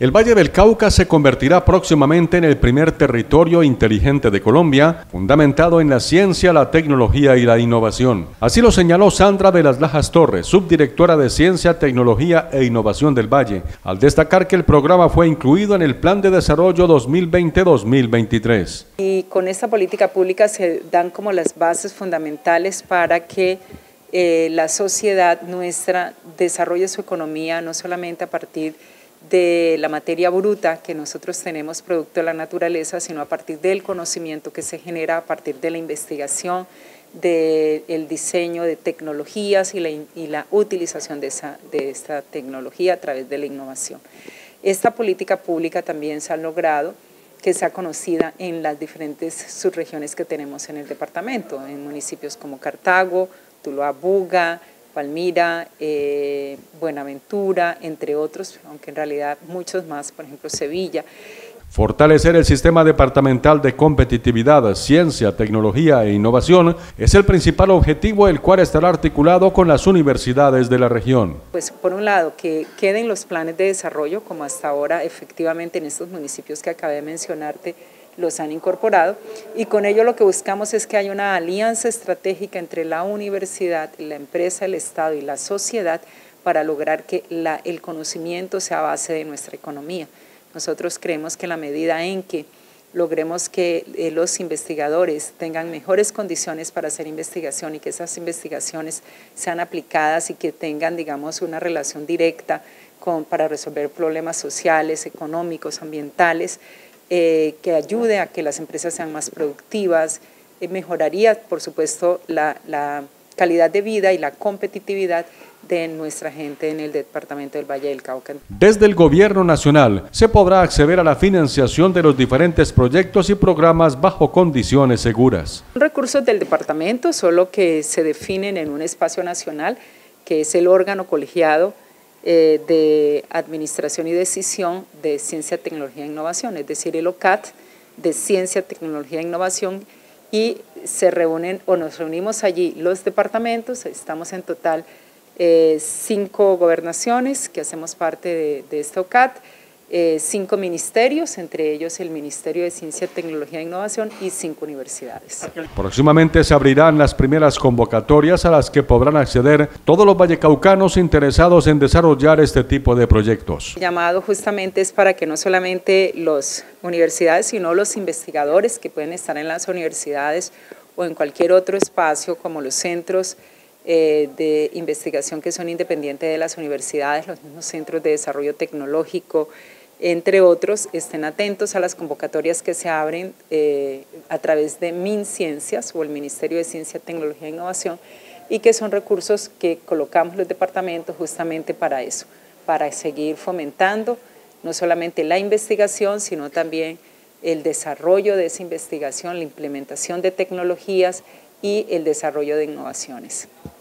El Valle del Cauca se convertirá próximamente en el primer territorio inteligente de Colombia, fundamentado en la ciencia, la tecnología y la innovación. Así lo señaló Sandra de las Lajas Torres, subdirectora de Ciencia, Tecnología e Innovación del Valle, al destacar que el programa fue incluido en el Plan de Desarrollo 2020-2023. Y con esta política pública se dan como las bases fundamentales para que la sociedad nuestra desarrolle su economía no solamente a partir de la materia bruta que nosotros tenemos producto de la naturaleza, sino a partir del conocimiento que se genera a partir de la investigación, del diseño de tecnologías y la utilización de esta tecnología a través de la innovación. Esta política pública también se ha logrado que sea conocida en las diferentes subregiones que tenemos en el departamento, en municipios como Cartago, Tuluá, Buga, Palmira, Buenaventura, entre otros, aunque en realidad muchos más, por ejemplo Sevilla. Fortalecer el sistema departamental de competitividad, ciencia, tecnología e innovación es el principal objetivo, el cual estará articulado con las universidades de la región. Pues por un lado, que queden los planes de desarrollo, como hasta ahora efectivamente en estos municipios que acabé de mencionarte, los han incorporado, y con ello lo que buscamos es que haya una alianza estratégica entre la universidad, la empresa, el Estado y la sociedad para lograr que el conocimiento sea base de nuestra economía. Nosotros creemos que en la medida en que logremos que los investigadores tengan mejores condiciones para hacer investigación y que esas investigaciones sean aplicadas y que tengan, digamos, una relación directa para resolver problemas sociales, económicos, ambientales, que ayude a que las empresas sean más productivas, mejoraría, por supuesto, la calidad de vida y la competitividad de nuestra gente en el departamento del Valle del Cauca. Desde el Gobierno Nacional se podrá acceder a la financiación de los diferentes proyectos y programas bajo condiciones seguras. Recursos del departamento, solo que se definen en un espacio nacional, que es el órgano colegiado de Administración y Decisión de Ciencia, Tecnología e Innovación, es decir, el OCAT de Ciencia, Tecnología e Innovación, y se reúnen o nos reunimos allí los departamentos, estamos en total 5 gobernaciones que hacemos parte de este OCAT, 5 ministerios, entre ellos el Ministerio de Ciencia, Tecnología e Innovación y 5 universidades. Próximamente se abrirán las primeras convocatorias a las que podrán acceder todos los vallecaucanos interesados en desarrollar este tipo de proyectos. El llamado justamente es para que no solamente las universidades, sino los investigadores que pueden estar en las universidades o en cualquier otro espacio como los centros de investigación que son independientes de las universidades, los mismos centros de desarrollo tecnológico, entre otros, estén atentos a las convocatorias que se abren a través de MinCiencias o el Ministerio de Ciencia, Tecnología e Innovación, y que son recursos que colocamos los departamentos justamente para eso, para seguir fomentando no solamente la investigación, sino también el desarrollo de esa investigación, la implementación de tecnologías y el desarrollo de innovaciones.